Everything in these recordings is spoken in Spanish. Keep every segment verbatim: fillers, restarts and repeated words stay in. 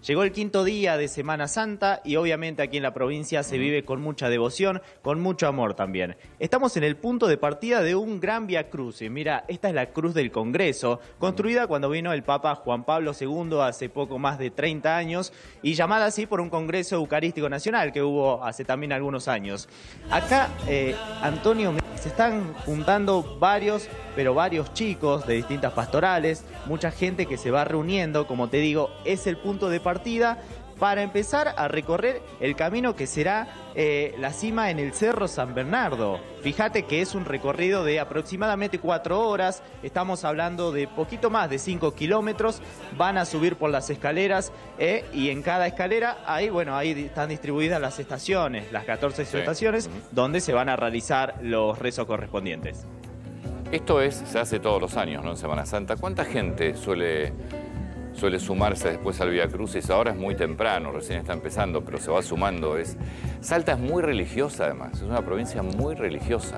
Llegó el quinto día de Semana Santa y obviamente aquí en la provincia se vive con mucha devoción, con mucho amor también. Estamos en el punto de partida de un gran Vía Crucis. Mira, esta es la Cruz del Congreso, construida cuando vino el Papa Juan Pablo segundo hace poco más de treinta años y llamada así por un Congreso Eucarístico Nacional que hubo hace también algunos años. Acá, eh, Antonio, se están juntando varios, pero varios chicos de distintas pastorales, mucha gente que se va reuniendo, como te digo, es el punto de partida para empezar a recorrer el camino que será eh, la cima en el Cerro San Bernardo. Fíjate que es un recorrido de aproximadamente cuatro horas, estamos hablando de poquito más de cinco kilómetros, van a subir por las escaleras eh, y en cada escalera, ahí, bueno, ahí están distribuidas las estaciones, las catorce sí. estaciones, uh-huh. donde se van a realizar los rezos correspondientes. Esto es, se hace todos los años, ¿no? En Semana Santa. ¿Cuánta gente suele... suele sumarse después al Vía Crucis? Ahora es muy temprano, recién está empezando, pero se va sumando. Es... Salta es muy religiosa además, es una provincia muy religiosa.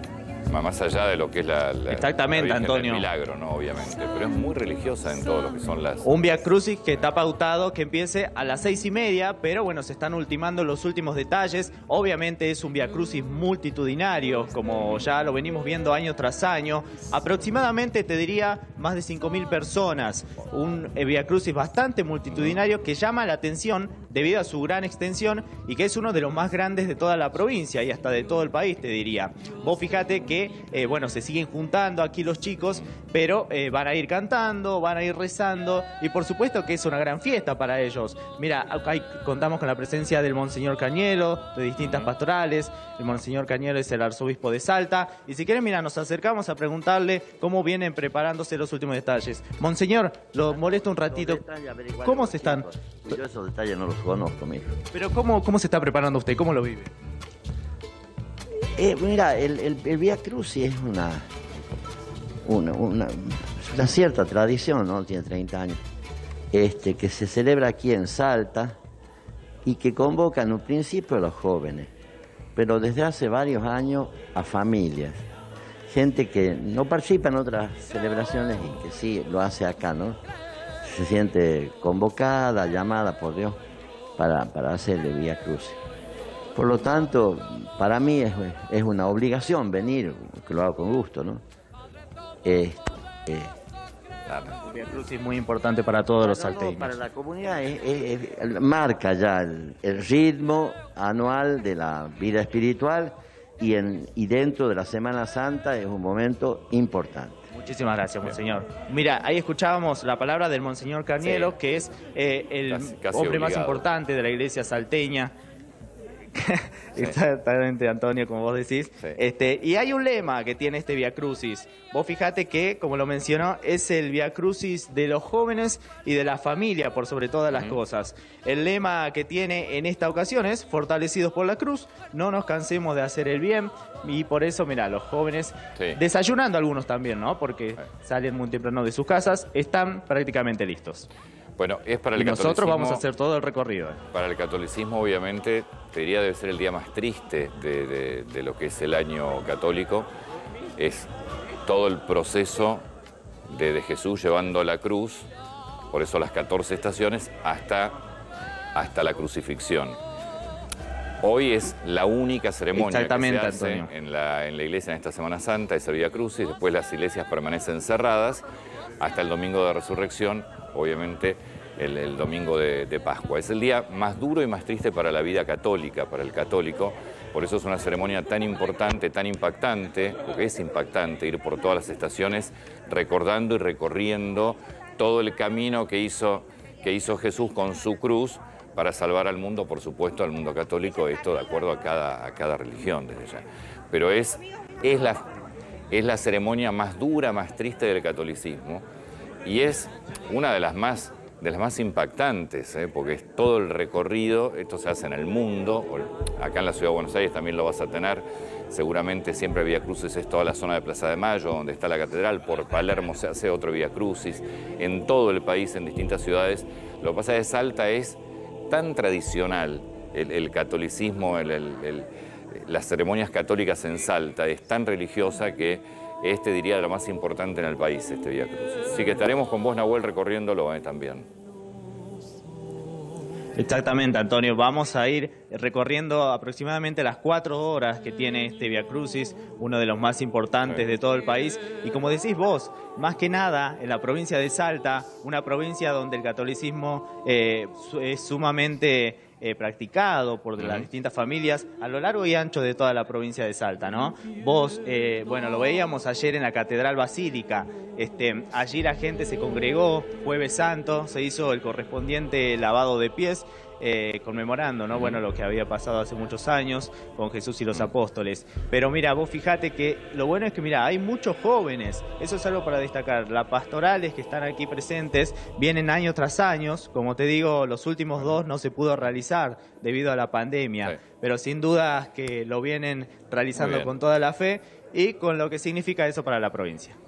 Más allá de lo que es la, la, Exactamente, la Antonio. del milagro, ¿no? Obviamente, pero es muy religiosa en todo lo que son las... Un Vía Crucis que está pautado que empiece a las seis y media, pero bueno, se están ultimando los últimos detalles. Obviamente es un Vía Crucis multitudinario, como ya lo venimos viendo año tras año. Aproximadamente, te diría, más de cinco mil personas. Un Vía Crucis bastante multitudinario que llama la atención debido a su gran extensión y que es uno de los más grandes de toda la provincia y hasta de todo el país, te diría. Vos fíjate que Eh, bueno, se siguen juntando aquí los chicos, pero eh, van a ir cantando, van a ir rezando y por supuesto que es una gran fiesta para ellos. Mira, acá contamos con la presencia del Monseñor Cañelo, de distintas pastorales. El Monseñor Cañelo es el arzobispo de Salta y si quieren, mira, nos acercamos a preguntarle cómo vienen preparándose los últimos detalles. Monseñor, lo molesto un ratito. ¿Cómo se están? Yo esos detalles no los conozco, mijo. Pero ¿cómo, cómo se está preparando usted? ¿Cómo lo vive? Eh, mira, el, el, el Vía Crucis es una, una, una, una cierta tradición, ¿no? Tiene treinta años, este, que se celebra aquí en Salta y que convoca en un principio a los jóvenes, pero desde hace varios años a familias, gente que no participa en otras celebraciones y que sí lo hace acá, ¿no? Se siente convocada, llamada por Dios para, para hacer el Vía Crucis. Por lo tanto, para mí es, es una obligación venir, que lo hago con gusto, ¿no? Eh, eh, El Vía Crucis es muy importante para todos los salteños. No, para la comunidad es, es, es, marca ya el, el ritmo anual de la vida espiritual y, en, y dentro de la Semana Santa es un momento importante. Muchísimas gracias, Monseñor. Mira, ahí escuchábamos la palabra del Monseñor Cañelo, sí. que es eh, el casi, casi hombre obligado. más importante de la iglesia salteña. Sí. Exactamente, Antonio, como vos decís. Sí. Este, y hay un lema que tiene este Vía Crucis. Vos fijate que, como lo mencionó, es el Vía Crucis de los jóvenes y de la familia, por sobre todas las uh-huh. cosas. El lema que tiene en esta ocasión es: fortalecidos por la cruz, no nos cansemos de hacer el bien. Y por eso, mira, los jóvenes, sí. desayunando algunos también, ¿no? Porque sí. salen muy temprano de sus casas, están prácticamente listos. Bueno, es para el y nosotros vamos a hacer todo el recorrido. Para el catolicismo, obviamente, te diría debe ser el día más triste de, de, de lo que es el año católico. Es todo el proceso de, de Jesús llevando la cruz, por eso las catorce estaciones, hasta, hasta la crucifixión. Hoy es la única ceremonia que se hace en la, en la iglesia en esta Semana Santa, esa Vía Crucis. Después las iglesias permanecen cerradas hasta el domingo de resurrección, obviamente el, el domingo de, de Pascua. Es el día más duro y más triste para la vida católica, para el católico. Por eso es una ceremonia tan importante, tan impactante, porque es impactante ir por todas las estaciones recordando y recorriendo todo el camino que hizo, que hizo Jesús con su cruz para salvar al mundo, por supuesto, al mundo católico, esto de acuerdo a cada, a cada religión desde ya. Pero es, es, la, es la ceremonia más dura, más triste del catolicismo y es una de las más, de las más impactantes, ¿eh? Porque es todo el recorrido, esto se hace en el mundo, acá en la Ciudad de Buenos Aires también lo vas a tener, seguramente siempre Vía Crucis es toda la zona de Plaza de Mayo, donde está la catedral, por Palermo se hace otro Vía Crucis, en todo el país, en distintas ciudades. Lo que pasa es que Salta es tan tradicional, el, el catolicismo, el, el, el, las ceremonias católicas en Salta, es tan religiosa que este diría lo más importante en el país, este Vía Crucis. Así que estaremos con vos, Nahuel, recorriéndolo eh, también. Exactamente, Antonio. Vamos a ir recorriendo aproximadamente las cuatro horas que tiene este Vía Crucis, uno de los más importantes de todo el país. Y como decís vos, más que nada en la provincia de Salta, una provincia donde el catolicismo eh, es sumamente eh, practicado por las distintas familias a lo largo y ancho de toda la provincia de Salta, ¿no? Vos, eh, bueno, lo veíamos ayer en la Catedral Basílica. Este, allí la gente se congregó, Jueves Santo, se hizo el correspondiente lavado de pies, eh, conmemorando, ¿no? Bueno, lo que había pasado hace muchos años con Jesús y los apóstoles. Pero mira, vos fijate que lo bueno es que, mira, hay muchos jóvenes, eso es algo para destacar. Las pastorales que están aquí presentes vienen año tras año, como te digo, los últimos dos no se pudo realizar debido a la pandemia, sí. Pero sin duda que lo vienen realizando con toda la fe y con lo que significa eso para la provincia.